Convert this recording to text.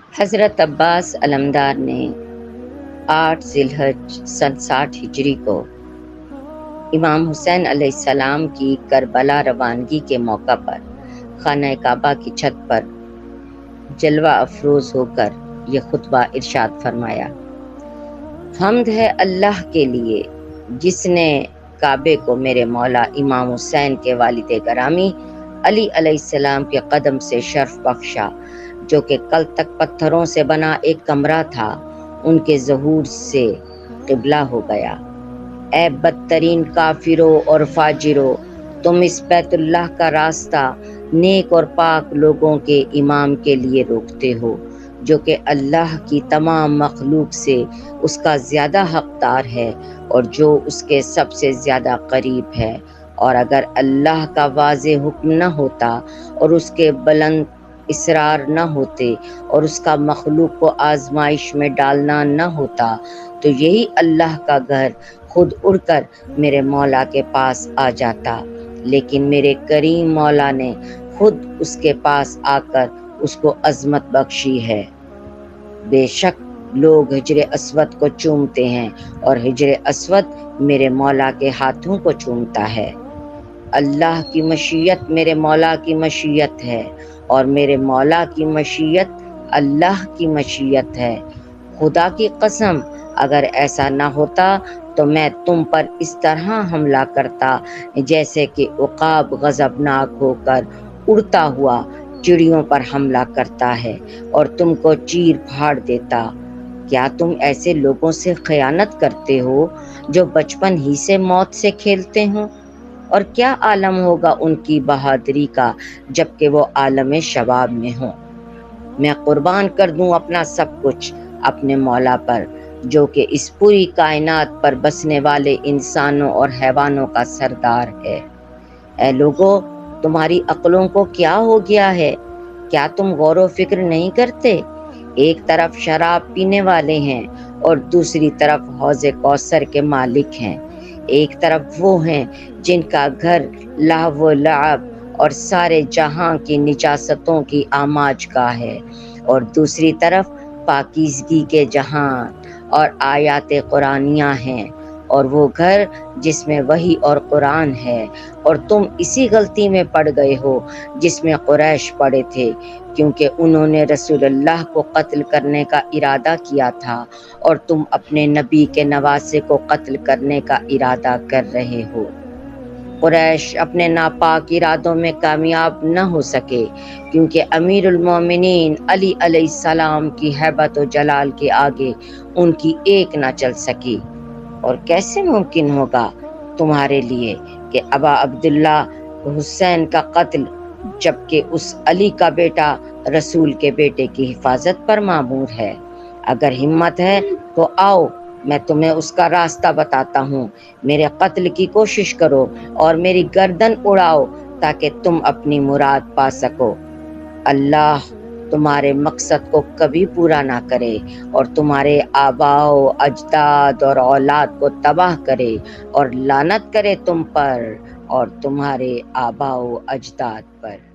حضرت عباس علمدار نے 8 ذی الحج سن 60 ہجری کو امام حسین علیہ السلام کی کربلا روانگی کے موقع پر خانہ کعبہ کی چھت پر جلوہ افروز ہو کر یہ خطبہ ارشاد فرمایا۔ حمد ہے اللہ کے لیے جس نے کعبے کو میرے مولا امام حسین کے والد گرامی علی علیہ السلام کے قدم سے شرف بخشا، جو کہ کل تک پتھروں سے بنا ایک کمرہ تھا، ان کے ظہور سے قبلہ ہو گیا۔ اے بدترین کافروں اور فاجروں، تم اس بیت اللہ کا راستہ نیک اور پاک لوگوں کے امام کے لیے روکتے ہو، جو کہ اللہ کی تمام مخلوق سے اس کا زیادہ حقدار ہے اور جو اس کے سب سے زیادہ قریب ہے۔ اور اگر اللہ کا واضح حکم نہ ہوتا اور اس کے بلند اسرار نہ ہوتے اور اس کا مخلوق کو آزمائش میں ڈالنا نہ ہوتا تو یہی اللہ کا گھر خود اڑ کر میرے مولا کے پاس آ جاتا، لیکن میرے کریم مولا نے خود اس کے پاس آ کر اس کو عظمت بخشی ہے۔ بے شک لوگ حجر اسود کو چومتے ہیں اور حجر اسود میرے مولا کے ہاتھوں کو چومتا ہے۔ اللہ کی مشیت میرے مولا کی مشیت ہے اور میرے مولا کی مشیت اللہ کی مشیت ہے۔ خدا کی قسم اگر ایسا نہ ہوتا تو میں تم پر اس طرح حملہ کرتا جیسے کہ عقاب غضبناک ہو کر اڑتا ہوا چڑیوں پر حملہ کرتا ہے اور تم کو چیر پھاڑ دیتا۔ کیا تم ایسے لوگوں سے خیانت کرتے ہو جو بچپن ہی سے موت سے کھیلتے ہوں؟ اور کیا عالم ہوگا ان کی بہادری کا جبکہ وہ عالم شباب میں ہوں؟ میں قربان کر دوں اپنا سب کچھ اپنے مولا پر، جو کہ اس پوری کائنات پر بسنے والے انسانوں اور حیوانوں کا سردار ہے۔ اے لوگو، تمہاری عقلوں کو کیا ہو گیا ہے؟ کیا تم غور و فکر نہیں کرتے؟ ایک طرف شراب پینے والے ہیں اور دوسری طرف حوض کوثر کے مالک ہیں۔ ایک طرف وہ ہیں جن کا گھر لہو و لعب اور سارے جہاں کی نجاستوں کی آماج کا ہے، اور دوسری طرف پاکیزگی کے جہان اور آیات قرآنیہ ہیں، اور وہ گھر جس میں وحی اور قرآن ہے۔ اور تم اسی غلطی میں پڑ گئے ہو جس میں قریش پڑے تھے، کیونکہ انہوں نے رسول اللہ کو قتل کرنے کا ارادہ کیا تھا اور تم اپنے نبی کے نواسے کو قتل کرنے کا ارادہ کر رہے ہو۔ قریش اپنے ناپاک ارادوں میں کامیاب نہ ہو سکے کیونکہ امیر المومنین علی علیہ السلام کی ہیبت و جلال کے آگے ان کی ایک نہ چل سکی۔ اور کیسے ممکن ہوگا تمہارے لیے کہ ابا عبداللہ حسین کا قتل جبکہ اس علی کا بیٹا رسول کے بیٹے کی حفاظت پر مامور ہے؟ اگر ہمت ہے تو آؤ، میں تمہیں اس کا راستہ بتاتا ہوں۔ میرے قتل کی کوشش کرو اور میری گردن اڑاؤ تاکہ تم اپنی مراد پا سکو۔ اللہ تمہارے مقصد کو کبھی پورا نہ کرے اور تمہارے آباء و اجداد اور اولاد کو تباہ کرے اور لعنت کرے تم پر اور تمہارے آباء و اجداد پر۔